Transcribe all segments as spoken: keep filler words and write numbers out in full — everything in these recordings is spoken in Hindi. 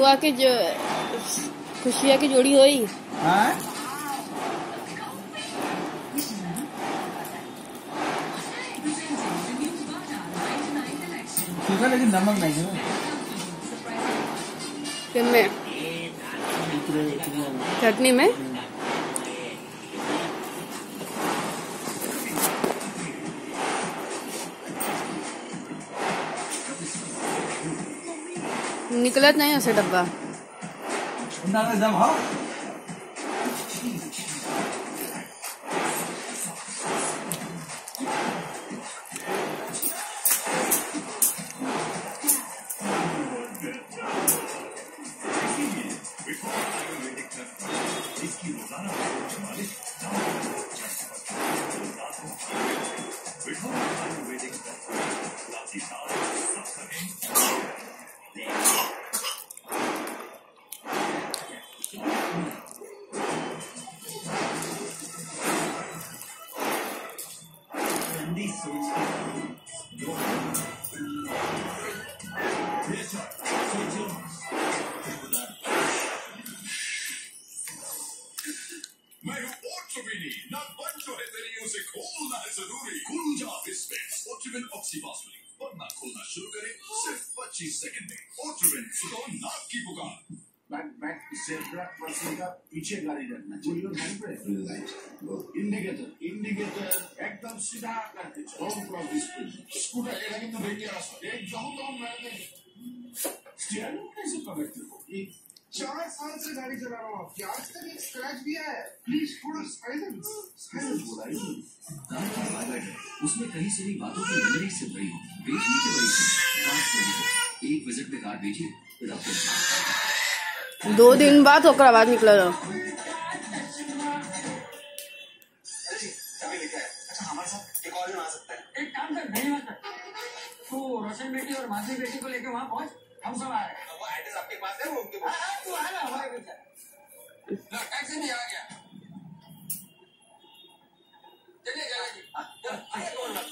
बुआ की जो खुशिया की जोड़ी हुई। हाँ? लेकिन नमक नहीं है किनमें? चटनी में। निकलत नहीं उसे डब्बा। मैं हूँ ओट्रोविनी, ना बन जो है तेरी उसे खोलना है जरूरी। खुल जा इसमें ओट्रोविन ऑक्सीवास्कुलिन, वरना खोलना शुरू करें सिर्फ पच्चीस सेकंड में। ओट्रोविन सुनो नाक की पुकार। बैक बैक जेब्रा क्रॉसिंग का पीछे गाड़ी रखना चाहिए। इंडिकेटर इंडिकेटर एकदम सीधा करके चलो। क्रॉस स्पीड स्कूटर ये लेकिन तो देखिए रास्ता एक जाऊं तो मैं स्टीयरिंग कैसे पकड़ते हो? एक चार साल से गाड़ी चला रहा हूँ, आज तक एक स्क्रैच भी आया है। प्लीज थोड़ा साइलेंस साइलेंस बोलाइए। उसमें कहीं से भी बातों की मेमोरी से भरी हो, बेचने के वजह से एक विजिट में कार बेचिए। दो दिन बाद ओकरा बाद निकल रहा। अच्छा हमारे साथ एक और भी आ सकता है। एक काम कर, नहीं मतलब तू रोशन बेटी और मासी बेटी को लेके वहाँ पहुँच, हम सब आ रहे हैं। वो एड्रेस आपके पास है, वो उनके पास। हाँ तू आ ना हमारे पीछे। टैक्सी नहीं आ गया। चलिए चलिए आगे कौन लग?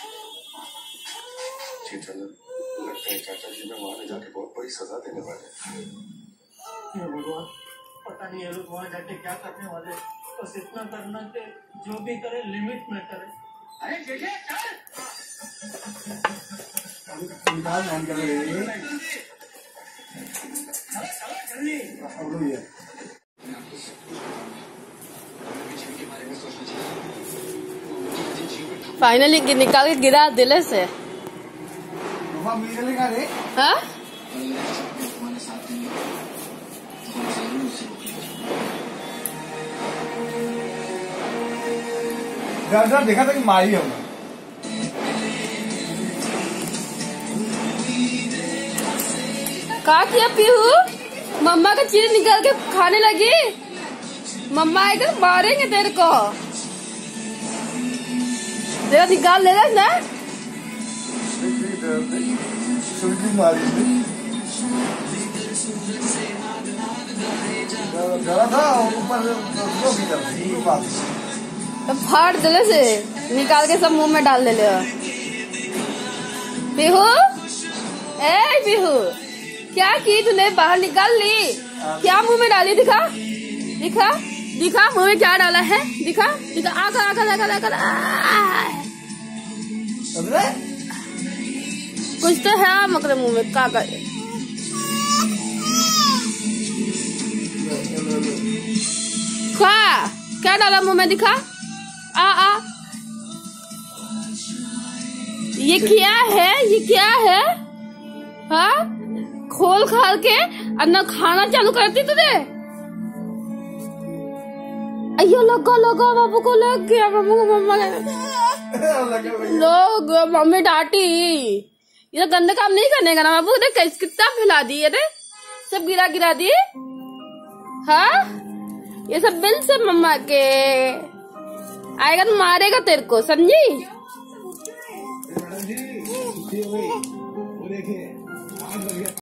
लगता है चाचा जी में वहाँ जाके बहुत बड़ी सजा देने वाले। भगवान पता नहीं ये लोग वहाँ जाके क्या करने वाले। बस इतना करना कि जो भी करे लिमिट में करे। अरे चलिए फाइनली निकाल के गिरा दिले से। हाँ? देखा था कि मारी है का किया पीहू? मम्मा का चीज निकाल के खाने लगी। मम्मा आएगा मारेंगे तेरे को। तेरा निकाल लेगा ना? तो फाड़ दिले से निकाल के सब मुंह में डाल दे ले। पीहू ए पीहू क्या की तूने? बाहर निकाल ली। क्या मुंह में डाली? दिखा दिखा दिखा मुंह में क्या डाला है? दिखा दिखा आकर आकर आकर आकर कुछ तो है मकर मुंह में। का कर क्या क्या डाला मुंह में? दिखा आ आ ये क्या है? ये क्या है? हाँ खोल खाल के अन्ना खाना चालू करती तुझे। अयो लगा लगा बाबू को लग गया। बाबू को मम्मा लोग मम्मी डांटी। ये तो गंदा काम नहीं करने का ना बाबू। कितना फैला दी ये सब गिरा गिरा दी। हाँ ये सब बिल से मम्मा के आएगा तो मारेगा तेरे को, समझी?